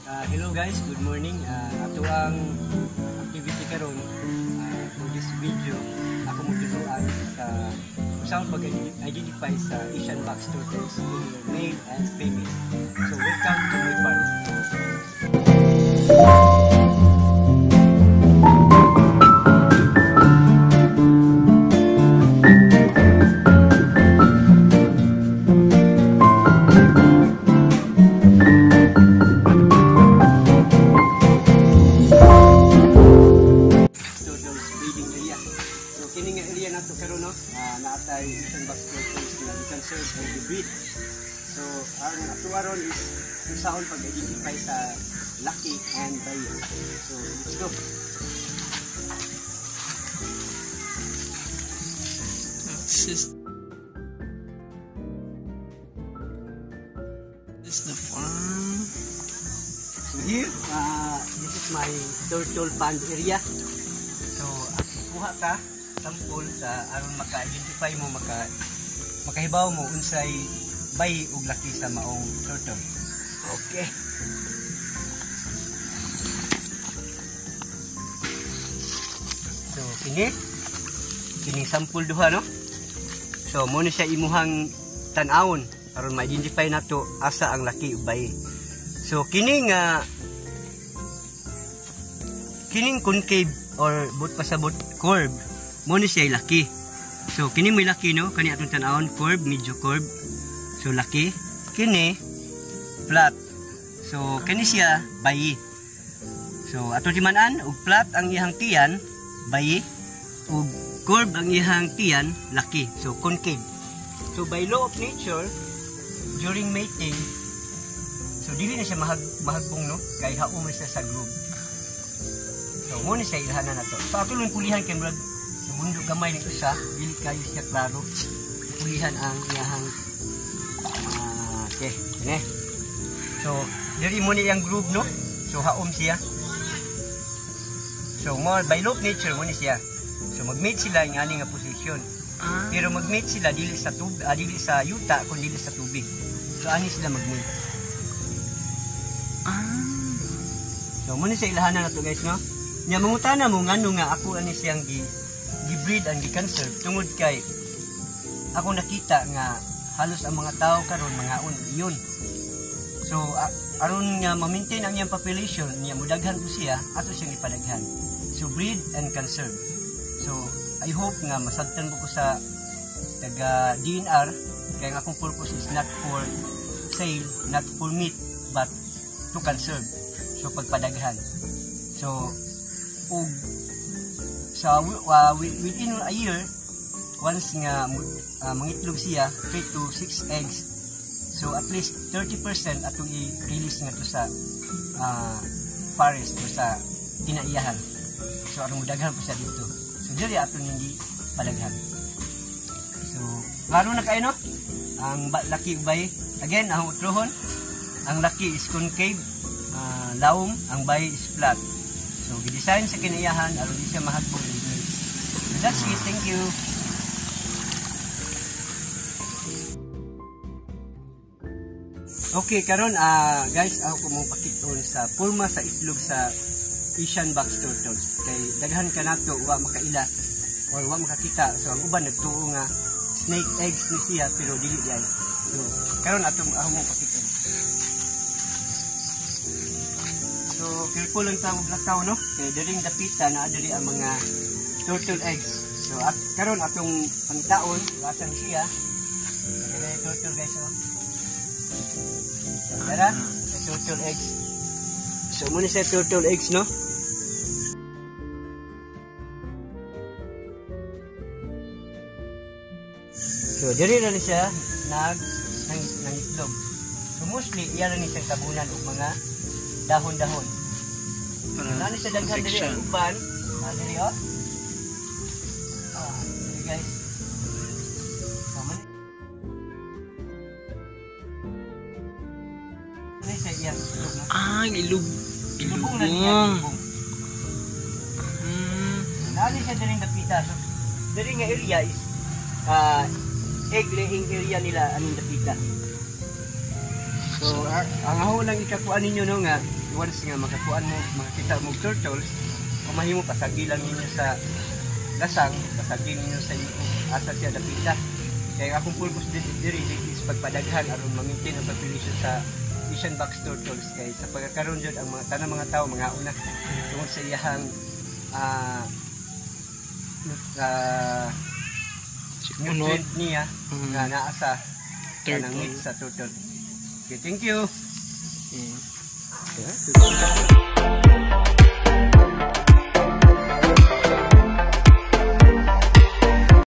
Hello guys, good morning. Ato ang activity karon for this video. Ako mo tutuan sa usang pag-identify sa Asian box turtles in male and female. So welcome to my farm. Kini nga area nato karon no, naatay Asian box turtles na conserve and breed. So ang atuaron is kung saan pag-identify sa laki and bayi. So let's go. This is the farm. So here, this is my turtle pond area. So kuha ka sample sa aron maka-identify mo, makahibaw mo unsay bayi ug laki sa maong turtle. Okay. So kini sample duha no. So mo ni siya imuhang tan-awon aron ma-identify nato asa ang laki ug bayi. So kining concave or but pasabot curve mo ni siya laki. So kini may laki no, kani atong tan-awon curve, medyo curve. So laki. Kini flat. So kani siya bayi. So atong timan-an og flat ang iyang tiyan, bayi, ug curve ang iyang tiyan, laki. So concave. So by law of nature during mating, so dili na siya mahagbong no, kay haom siya sa groove. So mo ni siya ilhanan nato. So ato lang pulihan kay murag mundo gamay ni usa, dili kayo siya klaro. Pulihan ang iyang okay, ne. So diri mo ni yang groove no. So haom siya. So mo by law of nature mo ni siya. So mag-mate sila ng ani nga posisyon. Pero mag-mate sila dili sa dili sa yuta kundi dili sa tubig. So ani sila mag-mate. So mo ni siya ilahanan nato guys no. Nya mangutana mo ngano nga ako ani siyang gi-breed and gi-conserve tungod kay ako nakita nga halos ang mga tao karon mga iyon. So aron nga ma-maintain ang iyang population niya mudaghan ko siya ato siyang ipadaghan. So breed and conserve. So I hope nga masabtan ko sa taga DNR kay ang akong purpose is not for sale, not for meat, but to conserve. So pagpadaghan. So ug sa within a year once nga mangitlog siya 3 to 6 eggs. So at least 30% atong i-release nga to sa forest o sa kinaiyahan. So aron mudaghan po siya dito. So diri atong hindi padaghan. So klaro na kayo no? Ang laki ug bayi. Again, ang utrohon, ang laki is concave, lawom, ang bayi is flat. So gidesign sa kinaiyahan aron di siya mahagbog. So that's it. Thank you. Okay, karon guys, ako mo pakiton sa porma sa itlog sa Asian box turtles. Kay daghan ka nato wa makaila or wa makakita. So ang uban nagtuo nga snake eggs ni siya pero dili diay. So karon ako mo pakiton. So careful lang ta mo lakaw no. Kay diring dapita na diri ang mga turtle eggs. So at karon atong pangitaon asan siya. Kay turtle guys oh. Tara, turtle eggs. So muna sa turtle eggs no. So diri na siya nangitlog. So mostly iya na ni siyang tabunan og mga dahon-dahon. Nani siya daghan diri ang uban. Diri oh. Diri guys. Ini siya iya itlog no. Ilubong. Na niya ilubong. Nani siya diri dapita. So diri nga area is egg laying area nila aning dapita. So ang ako lang ikakuan ninyo no nga once nga makakuan mo, makakita mo turtles, kumahimo pasagi lang ninyo sa gasang, pasagi ninyo sa inyo asa siya dapita. Kaya akong purpose diri is pagpadaghan aron ma-maintain ang population sa Asian box turtles. Kaya sa pagkakaroon jud ang mga tanang mga tao mga una tungod sa iyahang nutrient niya nga naa sa kanang meat sa turtle. Okay, thank you. Yeah.